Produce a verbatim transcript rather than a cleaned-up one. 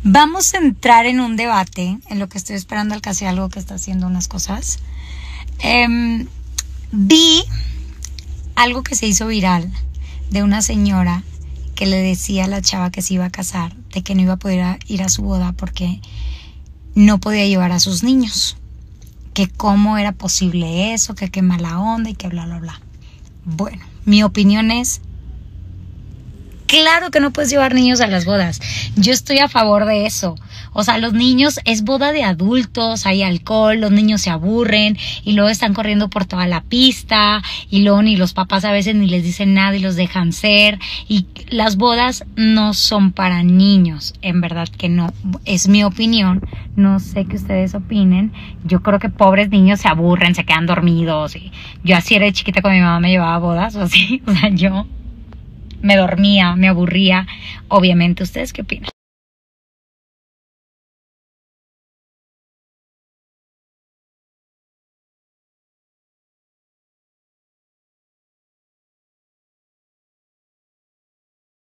Vamos a entrar en un debate, en lo que estoy esperando al casi algo que está haciendo unas cosas. Eh, vi algo que se hizo viral de una señora que le decía a la chava que se iba a casar de que no iba a poder ir a su boda porque no podía llevar a sus niños. Que cómo era posible eso, que qué mala onda y que bla, bla, bla. Bueno, mi opinión es... Claro que no puedes llevar niños a las bodas. Yo estoy a favor de eso. O sea, los niños, es boda de adultos, hay alcohol, los niños se aburren y luego están corriendo por toda la pista y luego ni los papás a veces ni les dicen nada y los dejan ser. Y las bodas no son para niños, en verdad que no. Es mi opinión, no sé qué ustedes opinen. Yo creo que pobres niños se aburren, se quedan dormidos. Y yo así era de chiquita cuando mi mamá me llevaba a bodas o así. O sea, yo... me dormía, me aburría. Obviamente, ¿ustedes qué opinan?